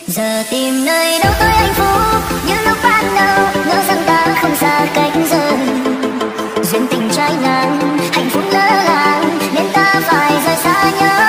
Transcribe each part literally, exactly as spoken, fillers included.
Giờ tìm nơi đâu tôi hạnh phúc như lúc ban đầu, ngỡ rằng ta không xa cách giờ. Duyên tình trái ngang, hạnh phúc lỡ làng nên ta phải rời xa nhau.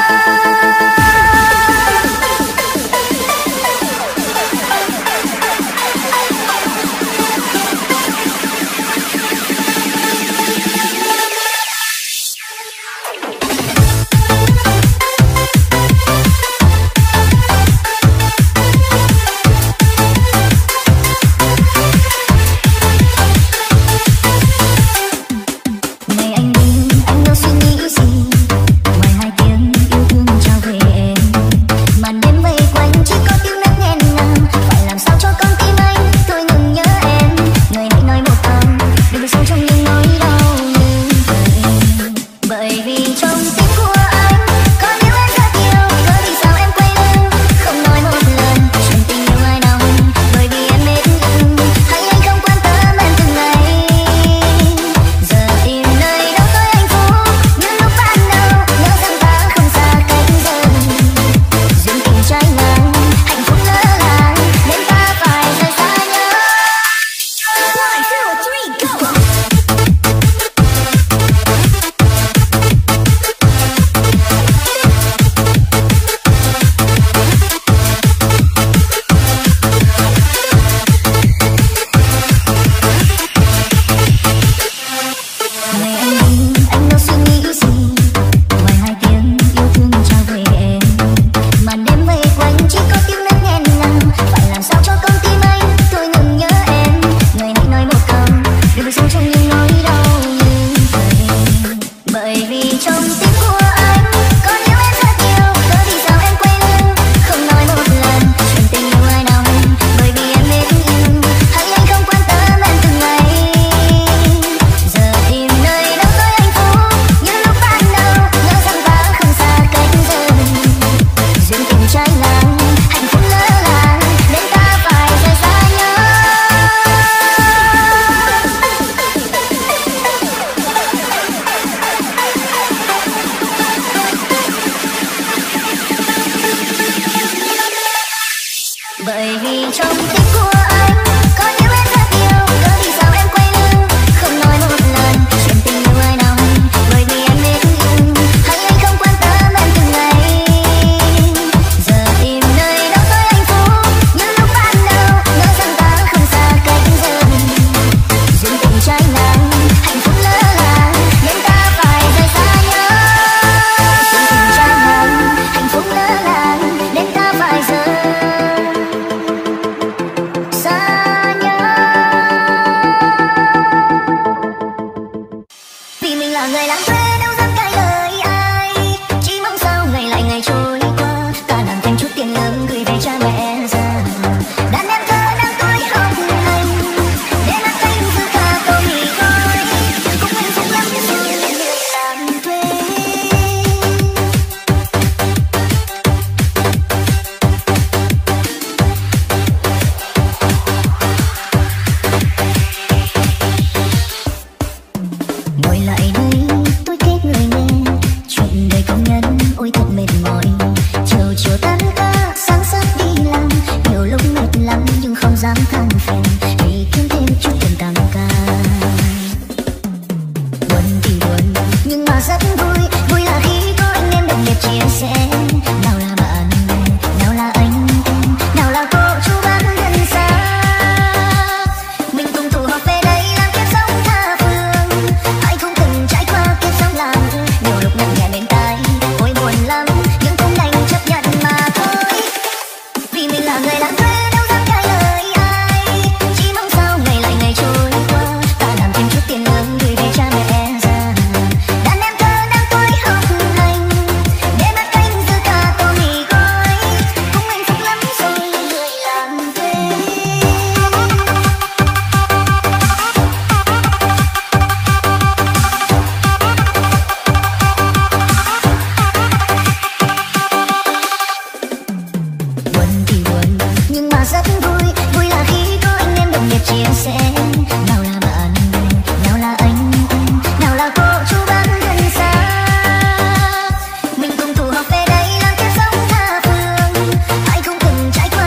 Bởi vì trong tim của anh có nhiều em rất nhiều, cớ vì sao em quay lưng không nói một lần chuyện tình yêu ai nào hay, bởi vì em biết yêu hay anh không quan tâm em từng ngày. Giờ tìm nơi đâu tôi hạnh phúc như lúc ban đầu, ngỡ rằng ta không xa cách giờ. Duyên tình trái ngang, hạnh phúc lỡ làng nên ta phải rời xa nhau. Duyên tình trái ngang, hạnh phúc lỡ làng nên ta phải rời người lãng quên đâu dám cãi lời ai, chỉ mong sao ngày lại ngày trôi qua, ta làm thêm chút tiền lương gửi về cha mẹ già. Đàn em thơ đang tuổi học hành để mắt tay dư cả câu nghỉ ngơi, cũng hạnh phúc lắm rồi người làm thuê. Ngồi lại đây tôi kể người nghe chuyện đời công nhân ôi thật mệt mỏi. Chiều chiều tan ca sáng sớm đi làm, nhiều lúc mệt lắm nhưng không dám than phiền vì kiếm thêm chút tiền tăng ca. Buồn thì buồn nhưng mà rất vui, vui là khi có anh em đồng nghiệp chia sẻ. Nào là bạn bè, nào là anh em, nào là cô chú bác gần xa, mình cùng tụ họp về đây làm kiếp sống tha phương. Ai không từng trải qua kiếp sống làm thơ, nhiều lúc nặng nhẹ bên tai ôi buồn lắm nhưng cũng đành chấp nhận mà thôi. Vì mình là người lãng quên đâu dám cãi lời ai, chỉ mong sao ngày lại ngày trôi qua, ta làm thêm chút tiền lương gửi về cha mẹ già. Đàn em thơ đang tuổi học hành để mắt canh giữ cả tô mì gói, cũng hạnh phúc lắm rồi người làm thuê. Buồn thì buồn nhưng mà rất vui, vui là khi có anh em đồng nghiệp chia sẻ. Nào là bạn bè, nào là anh em, nào là cô chú bác gần xa, mình cùng tụ họp về đây làm kiếp sống tha phương. Ai không từng trải qua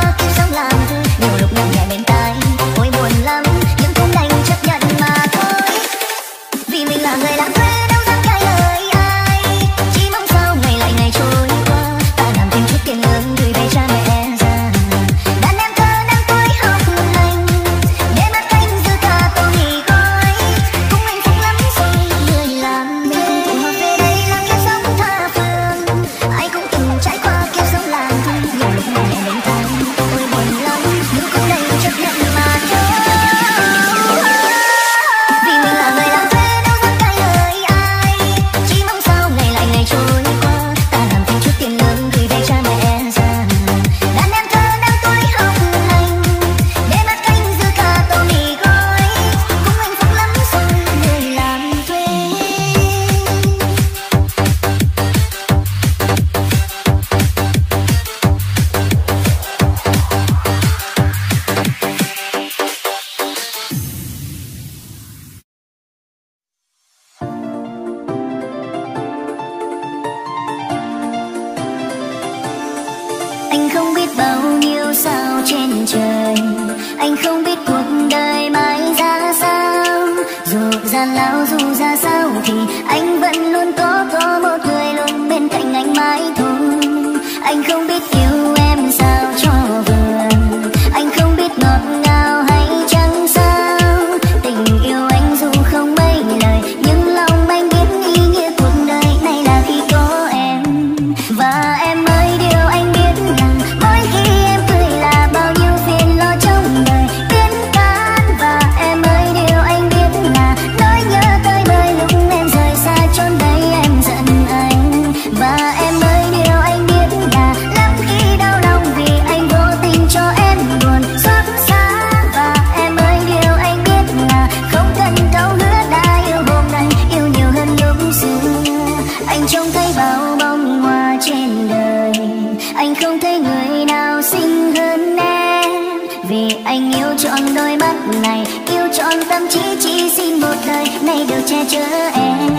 Anh không biết bao nhiêu sao trên trời, anh không biết cuộc đời mãi ra sao. Dù gian lao dù ra sao thì anh vẫn luôn có có một người luôn bên cạnh anh mãi thôi. Anh không biết yêu em sao cho vừa, anh không biết ngọt ngào hay chẳng sao. Tình yêu anh dù không mấy lời, nhưng lòng anh biết ý nghĩa cuộc đời này là khi có em. Và em ơi điều anh biết rằng mỗi khi em cười là bao nhiêu phiền lo trong đời biến tan. Và em ơi điều anh biết là nỗi nhớ tới bời lúc em rời xa chốn đây em giận anh. Và em ơi điều anh biết là lắm khi đau lòng vì anh vô tình cho em buồn xót xa. Và em ơi điều anh biết là không cần câu hứa đã yêu hôm nay yêu nhiều hơn lúc xưa. Anh trông thấy bao bông hoa trên đời, anh không thấy người nào xinh hơn em. Vì anh yêu trọn đôi mắt này, yêu trọn tâm trí, chỉ xin một đời này được che chở em.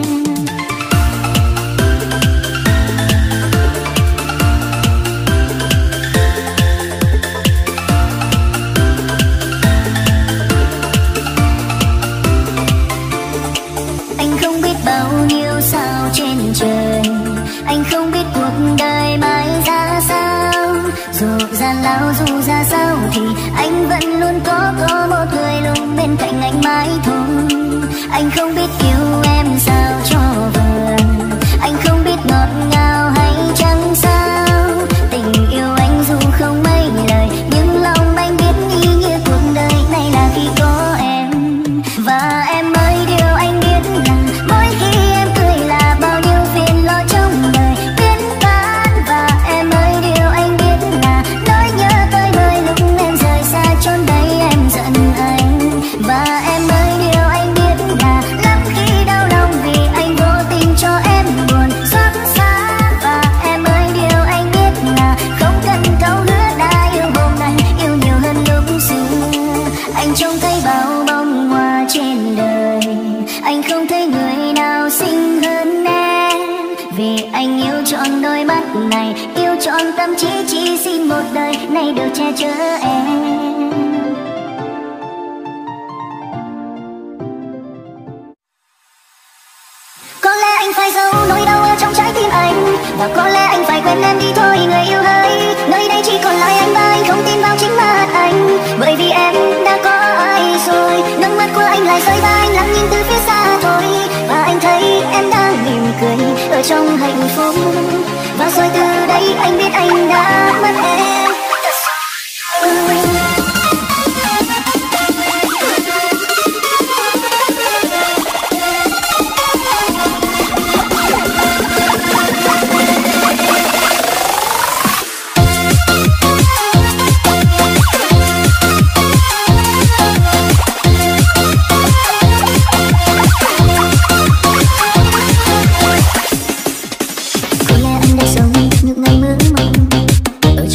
Anh không biết bao nhiêu sao trên trời, anh không biết cuộc đời mãi ra sao. Dù gian lao dù ra sao thì anh vẫn luôn có có một người luôn bên cạnh anh mãi thôi. Anh không biết yêu em sao cho vừa, anh không biết ngọt ngào hay chẳng sao. Tình yêu anh dù không mấy lời, nhưng lòng anh biết ý nghĩa cuộc đời này là khi có em. Và em ơi điều anh biết rằng mỗi khi em cười là bao nhiêu phiền lo trong đời biến tan. Và em ơi điều anh biết là nỗi nhớ tới bời lúc em rời xa chốn đây em giận anh. Và em ơi điều anh biết là lắm khi đau lòng vì anh vô tình cho em buồn xót xa. Và em ơi điều anh biết là không cần câu hứa đã yêu hôm nay yêu nhiều hơn lúc xưa. Anh trông thấy bao bông hoa trên đời, anh không thấy người nào xinh hơn em. Vì anh yêu trọn đôi mắt này, yêu trọn tâm trí, chỉ xin một đời này được che chở em. Có lẽ anh phải giấu nỗi đau ở trong trái tim anh, và có lẽ anh phải quên em đi thôi người yêu hỡi. Nơi đây chỉ còn lại anh và anh không tin vào chính mắt anh, bởi vì em đã có ai rồi. Nước mắt của anh lại rơi và anh lặng nhìn từ phía xa thôi. Và anh thấy em đang mỉm cười ở trong hạnh phúc, và rồi từ đây anh biết anh đã mất em. Có lẽ anh đã sống những ngày mơ mộng ở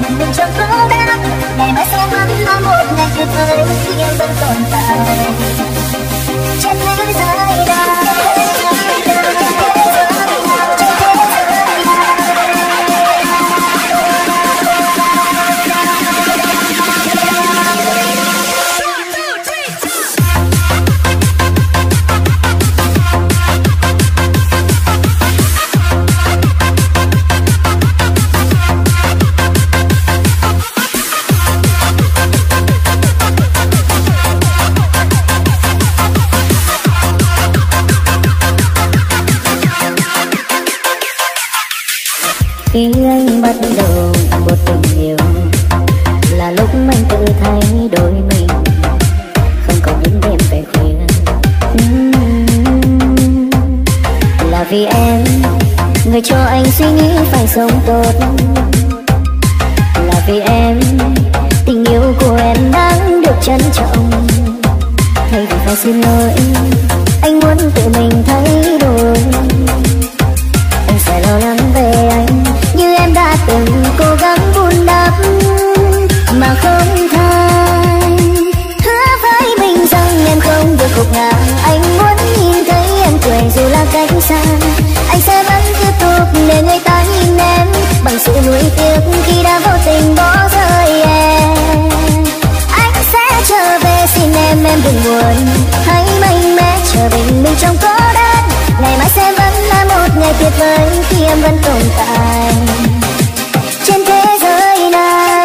mình chẳng có đáp. Ngày mai sẽ vẫn là một ngày tuyệt vời khi em vẫn tồn tại trên thế giới này. Khi anh bắt đầu một tình yêu là lúc anh tự thay đổi mình, không còn những đêm về khuya. uhm, Là vì em, người cho anh suy nghĩ phải sống tốt. Là vì em, tình yêu của em đáng được trân trọng. Thay vì phải xin lỗi, anh muốn tự mình thay đổi. Anh sẽ lo lắng về anh như em đã từng cố gắng vun đắp mà không thay. Hứa với mình rằng em không được gục ngã. Anh muốn nhìn thấy em cười dù là cách xa. Anh sẽ vẫn tiếp tục để người ta nhìn em bằng sự nuối tiếc khi đã vô tình bỏ rơi em. Anh sẽ trở về xin em, em đừng buồn. Hãy mạnh mẽ trở bình minh trong cô đơn. Ngày mai sẽ vẫn là một ngày tuyệt vời khi em vẫn tồn tại trên thế giới này.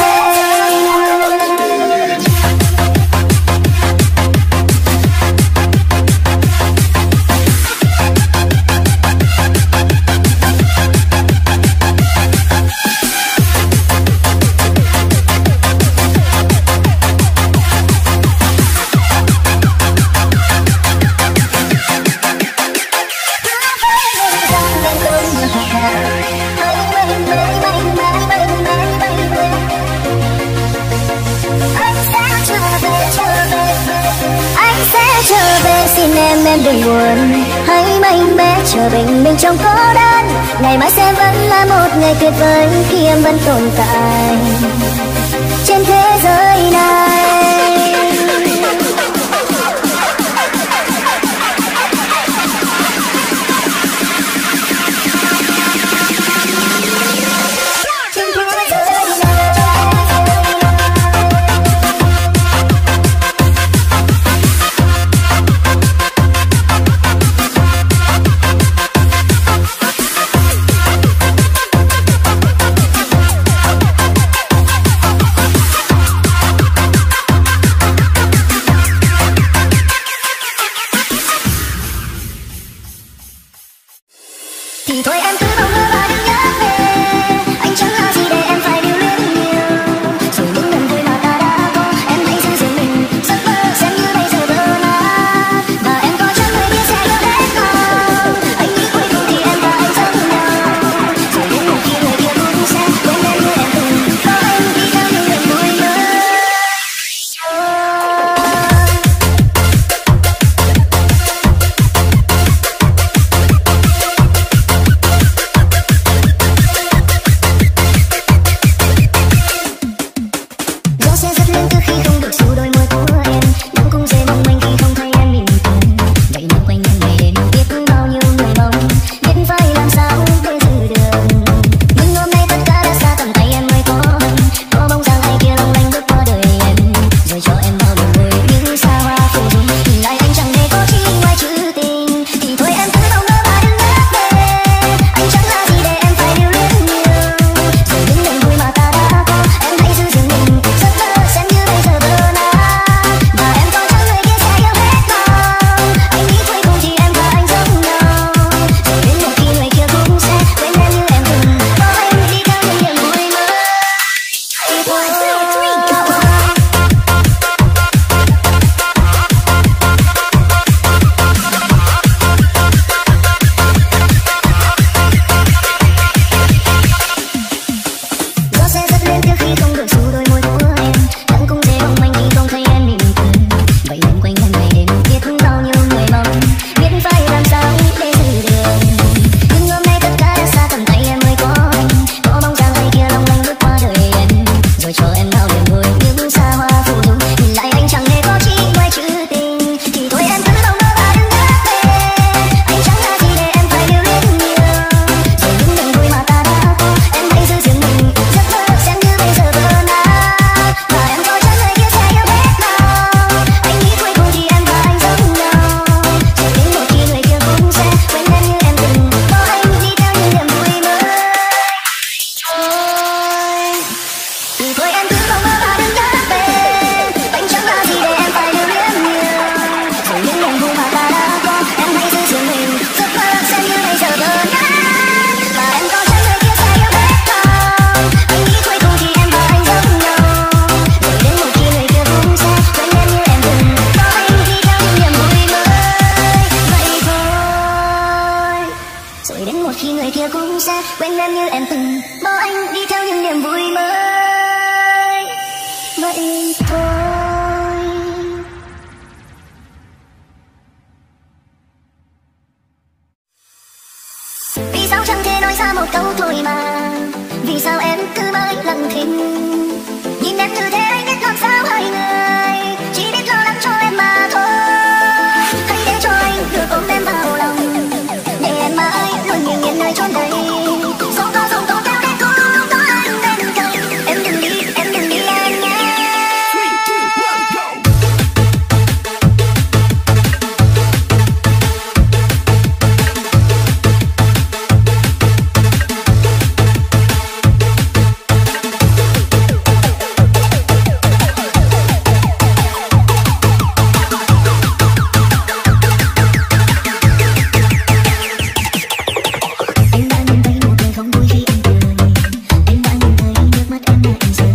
Trở về xin em, em đừng buồn. Hãy mạnh mẽ trở bình minh trong cô đơn. Ngày mai sẽ vẫn là một ngày tuyệt vời khi em vẫn tồn tại trên thế giới này.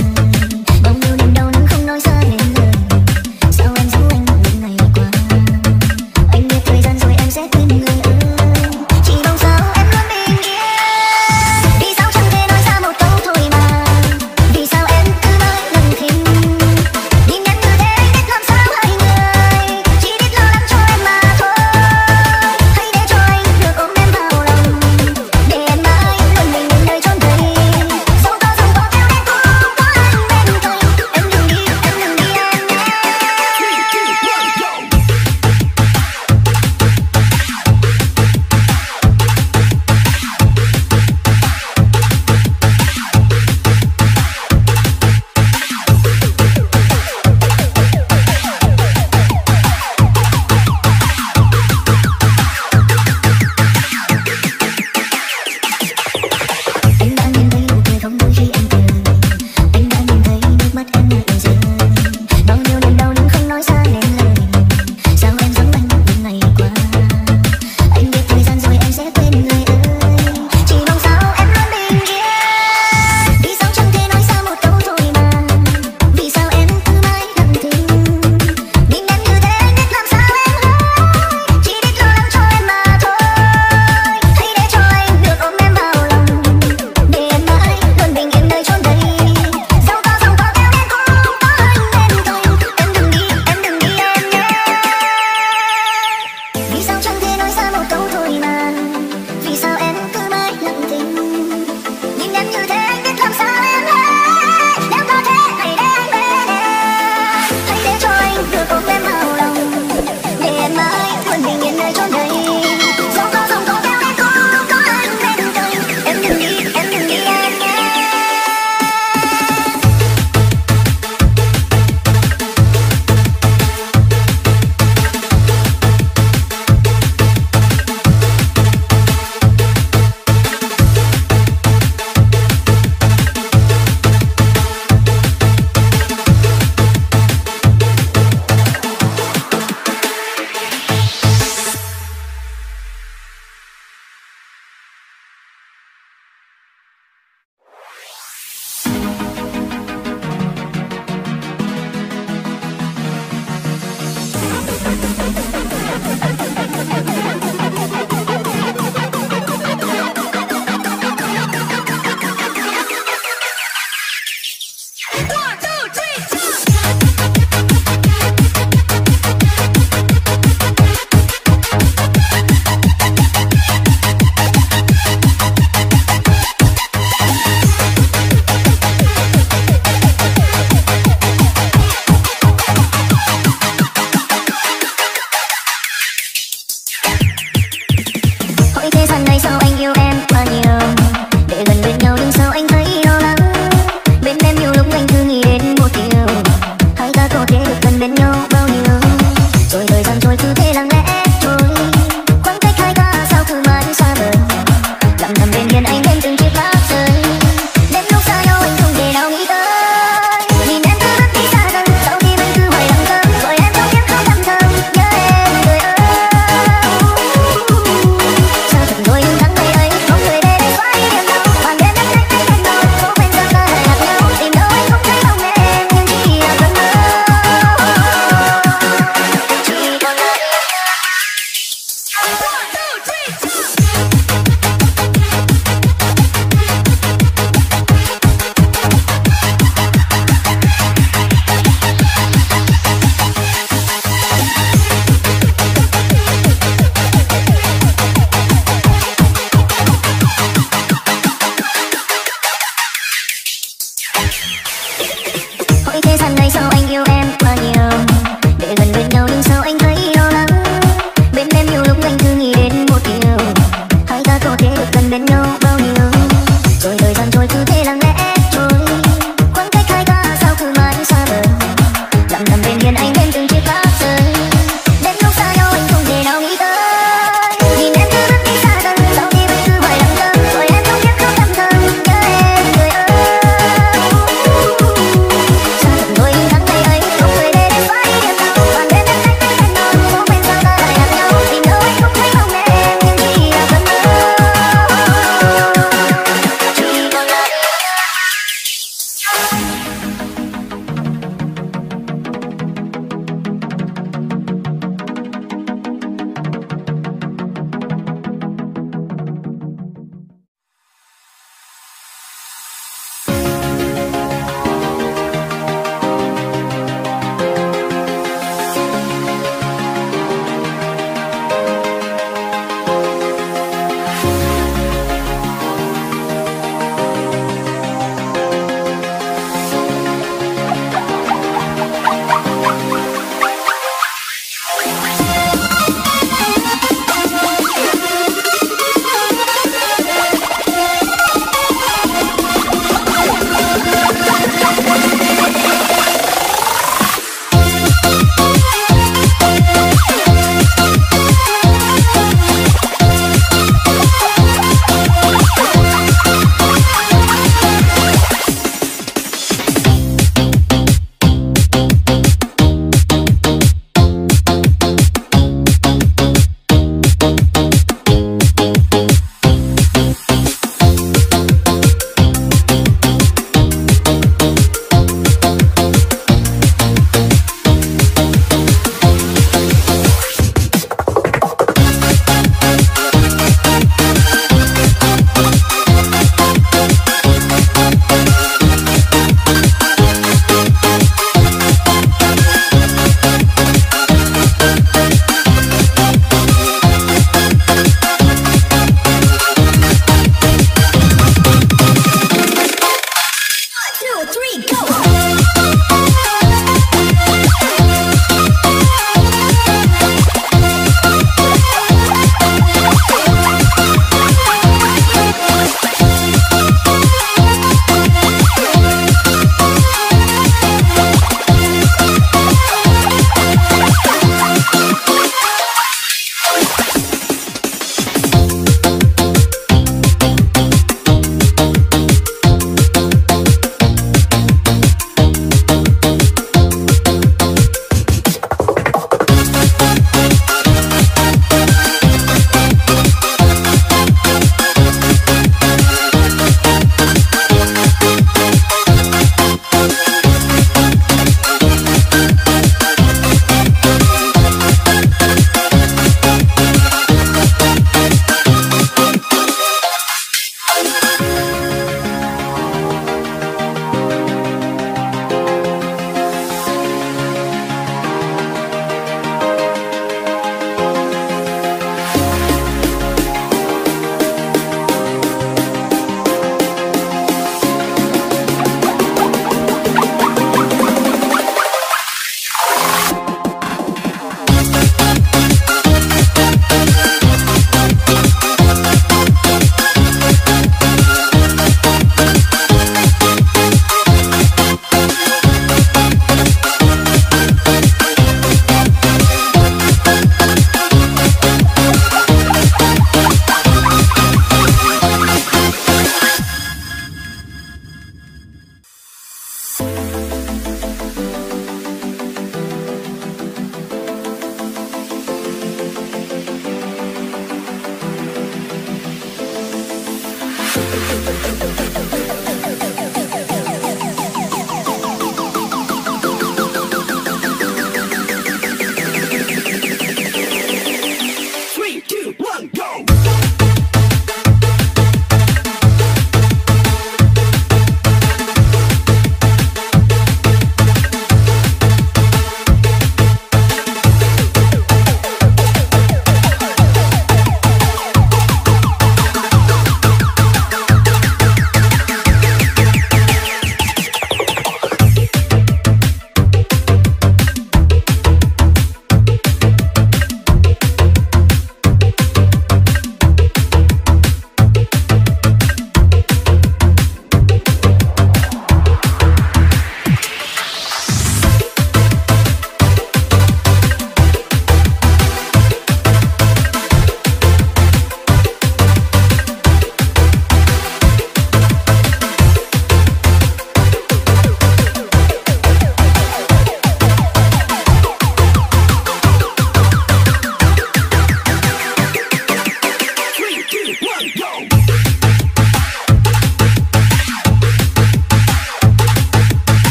Em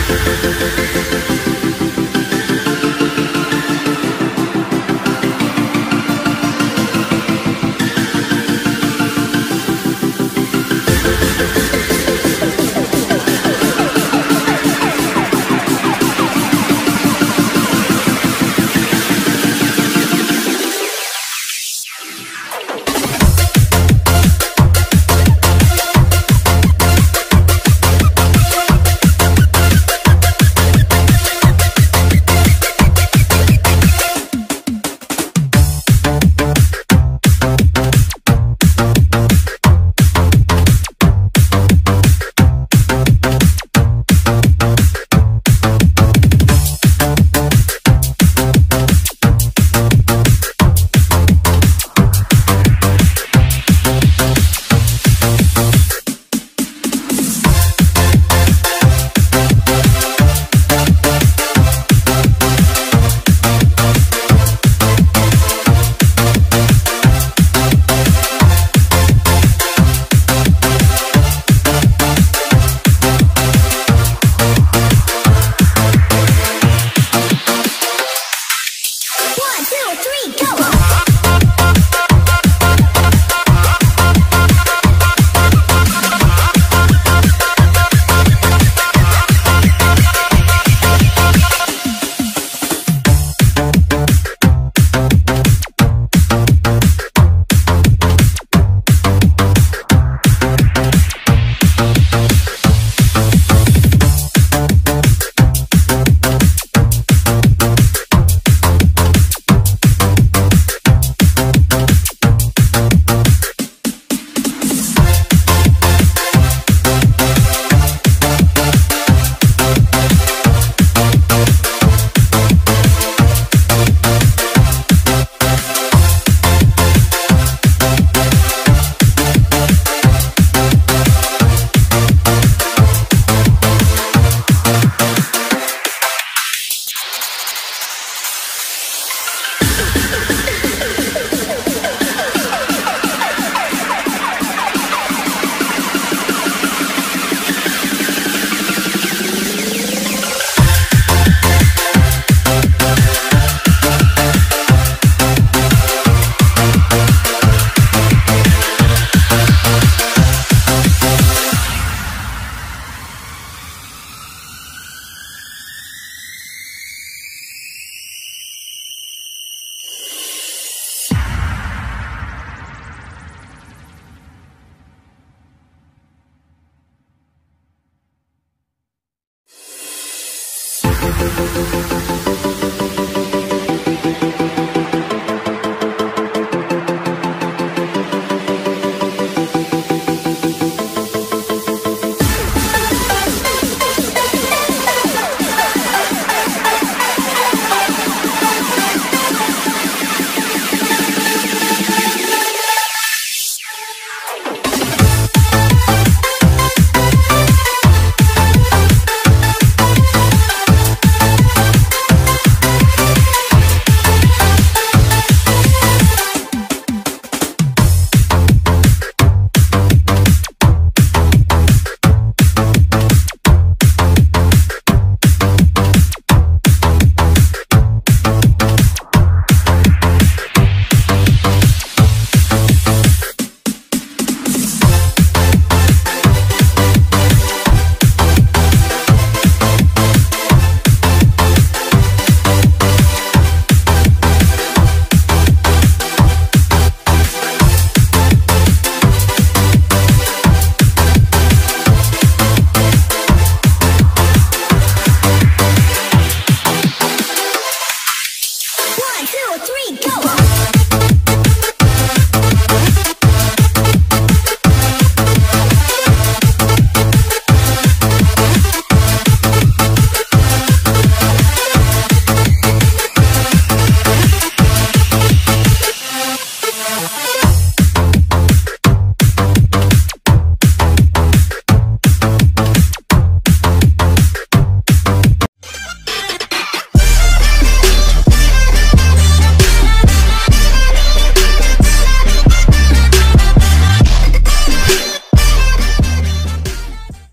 We'll be right back.